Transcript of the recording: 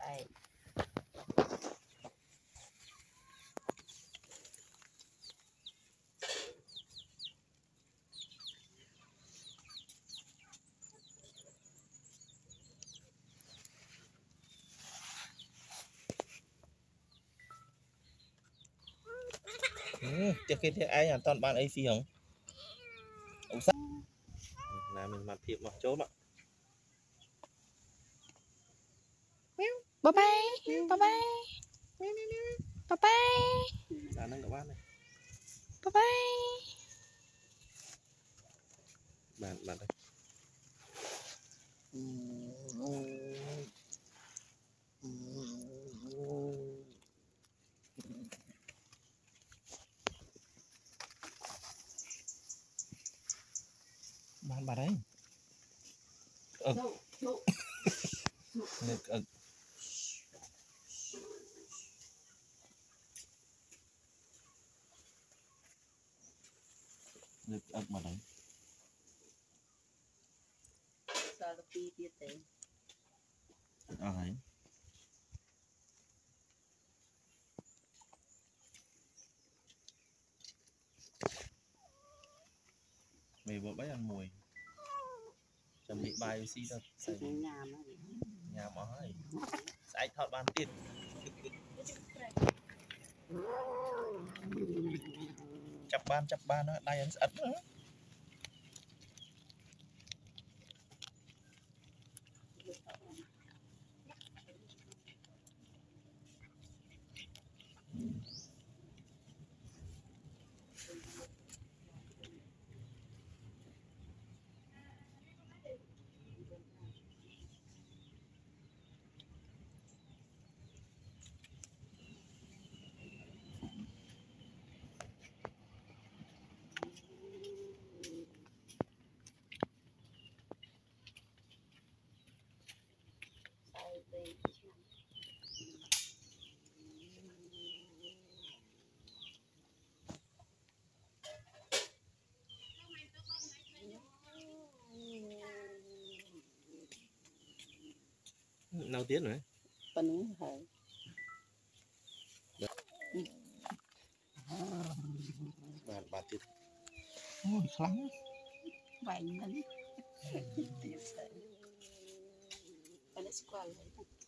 Đây. Trước khi thì ai toàn bạn ấy phi không ông sắc là mình mặt thiệp mặc chốt ạ. Bye bye, bye bye, bye bye, đã nâng các bạn này bye bye. bạn đây bạn đấy ngực mà đấy Sao nó pi tiết thế? Đấy. Mày vừa bấy ăn mùi chuẩn bị bài xí thật nhà mà hơi sẽ thọt bàn tiền chập ban đó đây ấn nữa. Nào tiếng nữa Phần hơi bà tiết ôi lắm vậy mình tiết phải nó sẽ qua